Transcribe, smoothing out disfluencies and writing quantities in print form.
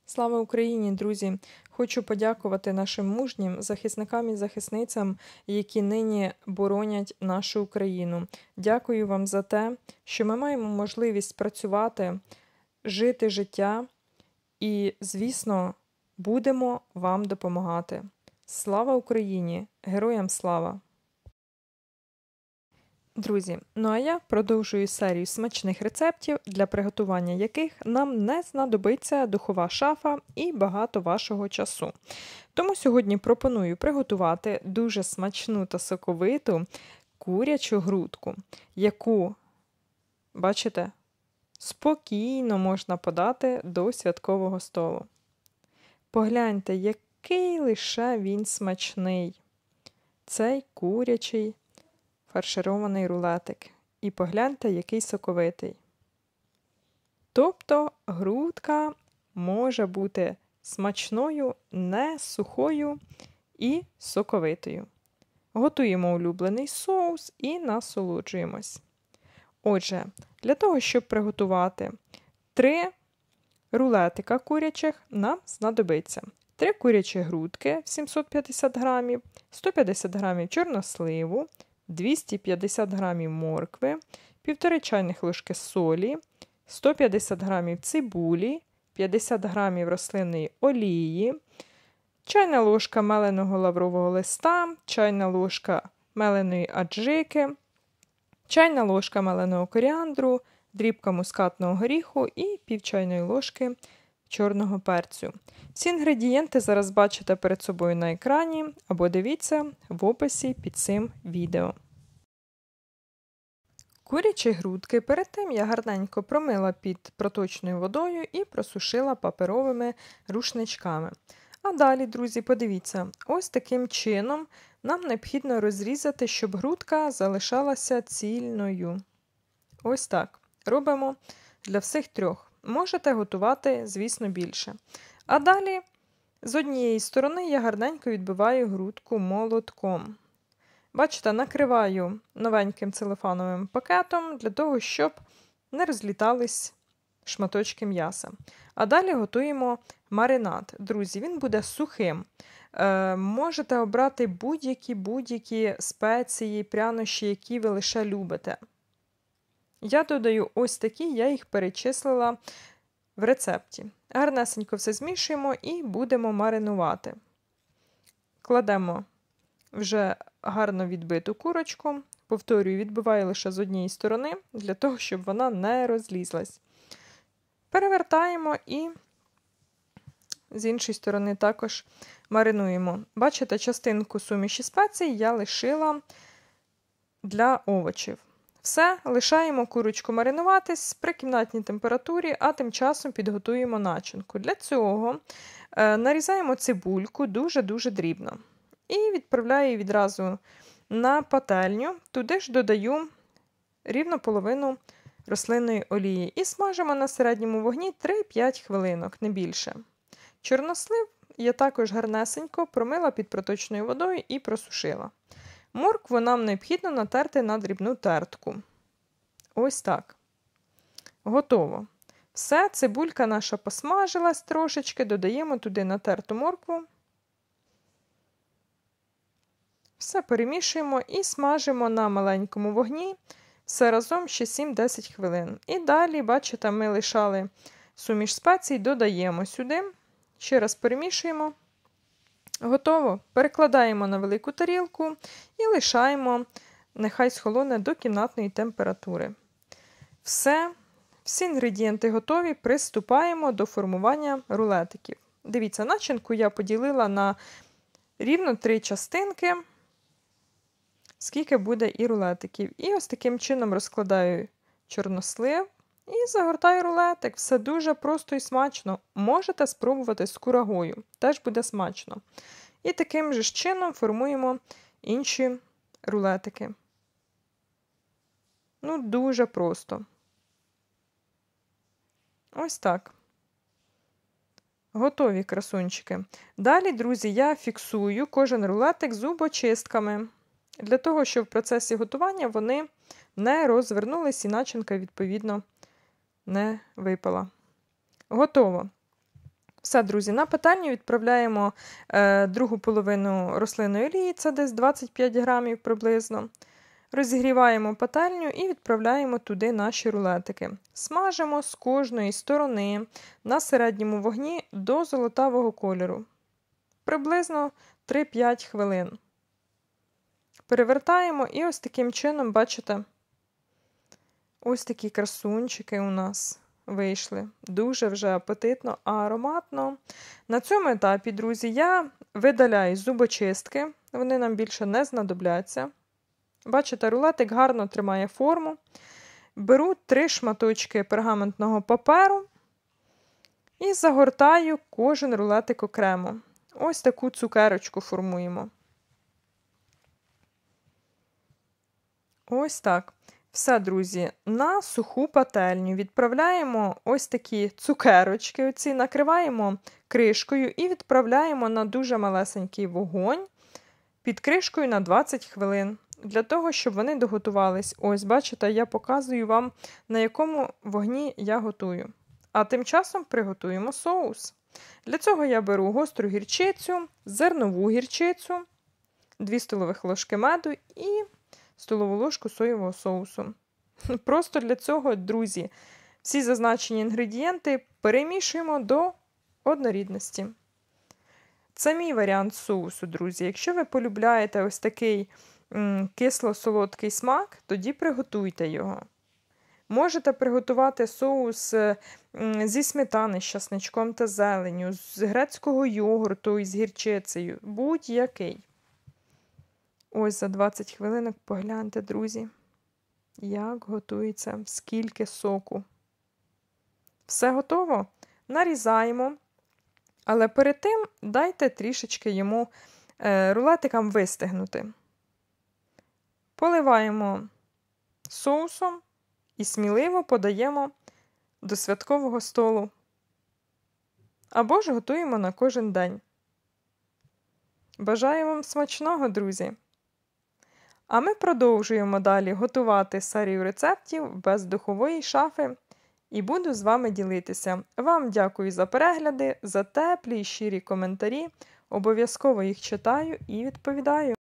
Слава Україні, друзі! Хочу подякувати нашим мужнім захисникам і захисницям, які нині боронять нашу Україну. Дякую вам за те, що ми маємо можливість працювати, жити життя і, звісно, будемо вам допомагати. Слава Україні! Героям слава! Друзі, ну а я продовжую серію смачних рецептів, для приготування яких нам не знадобиться духова шафа і багато вашого часу. Тому сьогодні пропоную приготувати дуже смачну та соковиту курячу грудку, яку, бачите, спокійно можна подати до святкового столу. Погляньте, який лише він смачний, цей курячий фарширований рулетик. І погляньте, який соковитий. Тобто грудка може бути смачною, не сухою і соковитою. Готуємо улюблений соус і насолоджуємось. Отже, для того, щоб приготувати 3 рулетика курячих, нам знадобиться 3 курячі грудки 750 грамів, 150 грамів чорносливу, 250 грамів моркви, 1,5 чайних ложки солі, 150 грамів цибулі, 50 грамів рослинної олії, чайна ложка меленого лаврового листа, чайна ложка меленої аджики, чайна ложка меленого коріандру, дрібка мускатного горіху і пів чайної ложки чорного перцю. Всі інгредієнти зараз бачите перед собою на екрані або дивіться в описі під цим відео. Курячі грудки перед тим я гарненько промила під проточною водою і просушила паперовими рушничками. А далі, друзі, подивіться, ось таким чином нам необхідно розрізати, щоб грудка залишалася цільною. Ось так. Робимо для всіх 3. Можете готувати, звісно, більше. А далі з однієї сторони я гарненько відбиваю грудку молотком. Бачите, накриваю новеньким целофановим пакетом для того, щоб не розлітались шматочки м'яса. А далі готуємо маринад. Друзі, він буде сухим. Можете обрати будь-які спеції, прянощі, які ви лише любите. Я додаю ось такі, я їх перечислила в рецепті. Гарнесенько все змішуємо і будемо маринувати. Кладемо вже гарно відбиту курочку. Повторюю, відбиваю лише з однієї сторони, для того, щоб вона не розлізлась. Перевертаємо і з іншої сторони також маринуємо. Бачите, частинку суміші спецій я лишила для овочів. Все, лишаємо курочку маринуватись при кімнатній температурі, а тим часом підготуємо начинку. Для цього нарізаємо цибульку дуже-дуже дрібно. І відправляю її відразу на пательню. Туди ж додаю рівно половину рослинної олії. І смажимо на середньому вогні 3-5 хвилинок, не більше. Чорнослив я також гарнесенько промила під проточною водою і просушила. Моркву нам необхідно натерти на дрібну тертку. Ось так. Готово. Все, цибулька наша посмажилась трошечки, додаємо туди натерту моркву. Все перемішуємо і смажимо на маленькому вогні все разом ще 7-10 хвилин. І далі, бачите, ми лишали суміш спецій, додаємо сюди, ще раз перемішуємо. Готово. Перекладаємо на велику тарілку і лишаємо, нехай схолоне до кімнатної температури. Все, всі інгредієнти готові, приступаємо до формування рулетиків. Дивіться, начинку я поділила на рівно 3 частинки, скільки буде і рулетиків. І ось таким чином розкладаю чорнослив і загортаю рулетик. Все дуже просто і смачно. Можете спробувати з курагою, теж буде смачно. І таким же чином формуємо інші рулетики. Ну, дуже просто. Ось так. Готові красунчики. Далі, друзі, я фіксую кожен рулетик зубочистками. Для того, щоб в процесі готування вони не розвернулись і начинка, відповідно, не випала. Готово. Все, друзі, на пательню відправляємо другу половину рослинної олії, це десь 25 грамів приблизно. Розігріваємо пательню і відправляємо туди наші рулетики. Смажимо з кожної сторони на середньому вогні до золотавого кольору. Приблизно 3-5 хвилин. Перевертаємо і ось таким чином, бачите, ось такі красунчики у нас вийшли. Дуже вже апетитно, ароматно. На цьому етапі, друзі, я видаляю зубочистки. Вони нам більше не знадобляться. Бачите, рулетик гарно тримає форму. Беру 3 шматочки пергаментного паперу і загортаю кожен рулетик окремо. Ось таку цукерочку формуємо. Ось так. Все, друзі, на суху пательню відправляємо ось такі цукерочки, оці, накриваємо кришкою і відправляємо на дуже малесенький вогонь під кришкою на 20 хвилин. Для того, щоб вони доготувались. Ось, бачите, я показую вам, на якому вогні я готую. А тим часом приготуємо соус. Для цього я беру гостру гірчицю, зернову гірчицю, 2 столових ложки меду і столову ложку соєвого соусу. Просто для цього, друзі, всі зазначені інгредієнти перемішуємо до однорідності. Це мій варіант соусу, друзі. Якщо ви полюбляєте ось такий кисло-солодкий смак, тоді приготуйте його. Можете приготувати соус зі сметани з часничком та зеленню, з грецького йогурту із гірчицею, будь-який. Ось за 20 хвилинок погляньте, друзі, як готується, скільки соку. Все готово? Нарізаємо, але перед тим дайте трішечки йому рулетикам вистигнути. Поливаємо соусом і сміливо подаємо до святкового столу. Або ж готуємо на кожен день. Бажаю вам смачного, друзі! А ми продовжуємо далі готувати серію рецептів без духової шафи і буду з вами ділитися. Вам дякую за перегляди, за теплі і щирі коментарі. Обов'язково їх читаю і відповідаю.